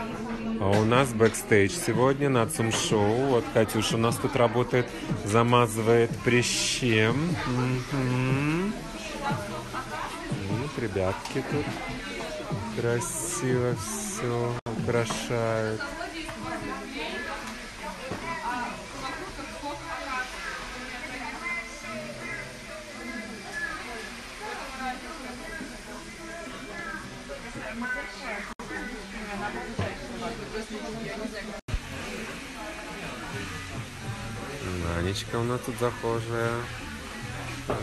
А у нас бэкстейдж сегодня на ЦУМ-шоу. Вот Катюша у нас тут работает, замазывает прыщем. Вот ребятки тут красиво все украшают. Анечка у нас тут захожая. Так.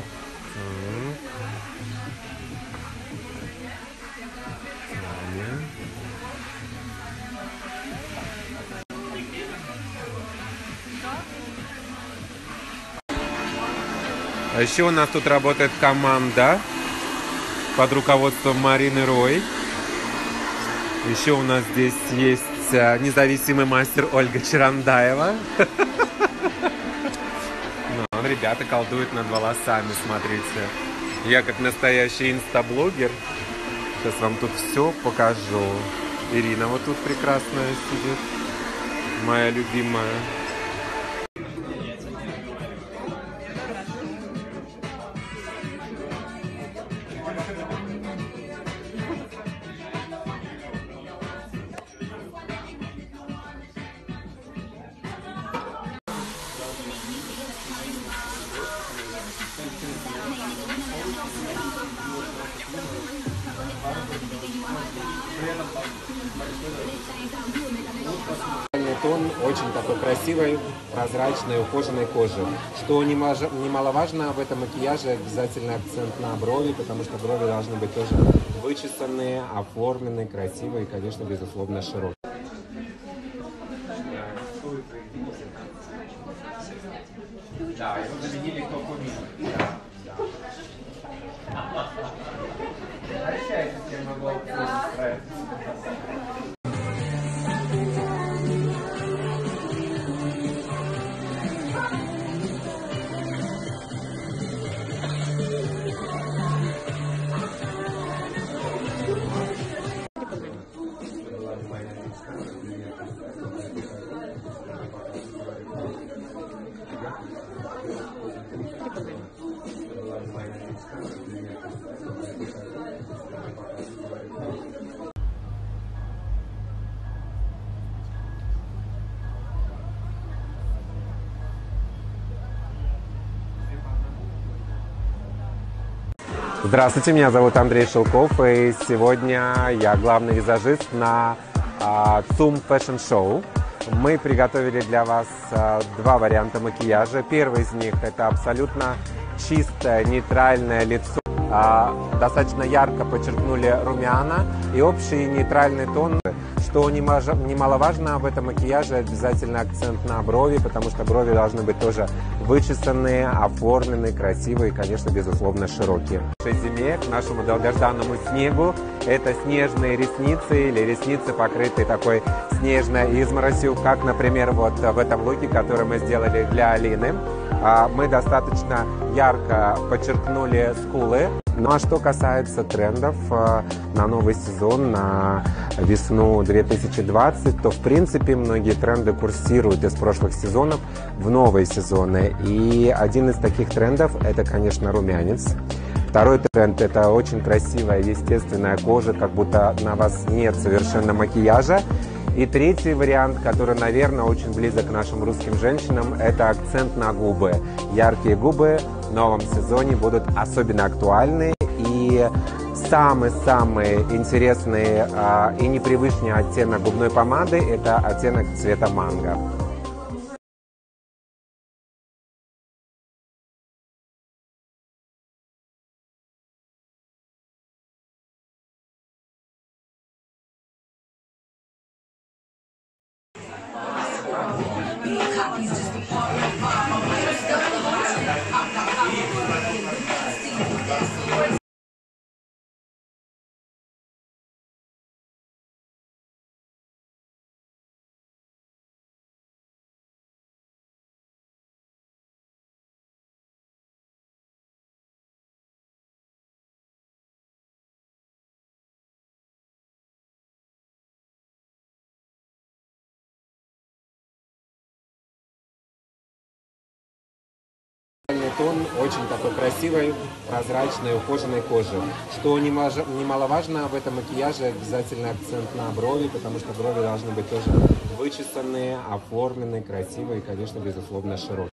Таня. А еще у нас тут работает команда под руководством Марины Рой. Еще у нас здесь есть независимый мастер Ольга Чарандаева. Ребята колдуют над волосами, смотрите. Я как настоящий инстаблогер. Сейчас вам тут все покажу. Ирина вот тут прекрасная сидит. Моя любимая. Тон очень такой красивой, прозрачной, ухоженной кожи. Что немаловажно в этом макияже, обязательно акцент на брови, потому что брови должны быть тоже вычесанные, оформленные, красивые и, конечно, безусловно, широкие. Да, его заменили Здравствуйте, меня зовут Андрей Шелков, и сегодня я главный визажист на ЦУМ Fashion Show. Мы приготовили для вас два варианта макияжа. Первый из них – это абсолютно чистое, нейтральное лицо. Достаточно ярко подчеркнули румяна и общий нейтральный тон. Что немаловажно в этом макияже, обязательно акцент на брови, потому что брови должны быть тоже вычесанные, оформленные, красивые и, конечно, безусловно, широкие. В нашей зиме, к нашему долгожданному снегу, это снежные ресницы или ресницы, покрытые такой снежной изморосью, как, например, вот в этом луке, который мы сделали для Алины. Мы достаточно ярко подчеркнули скулы. Ну а что касается трендов на новый сезон, на весну 2020, то в принципе многие тренды курсируют из прошлых сезонов в новые сезоны. И один из таких трендов – это, конечно, румянец. Второй тренд – это очень красивая, естественная кожа, как будто на вас нет совершенно макияжа. И третий вариант, который, наверное, очень близок к нашим русским женщинам, это акцент на губы. Яркие губы в новом сезоне будут особенно актуальны. И самый-самый интересный и непривычный оттенок губной помады – это оттенок цвета манго. тон очень такой красивой, прозрачной, ухоженной кожи. Что немаловажно в этом макияже, обязательно акцент на брови, потому что брови должны быть тоже вычесанные, оформленные, красивые и, конечно, безусловно, широкие.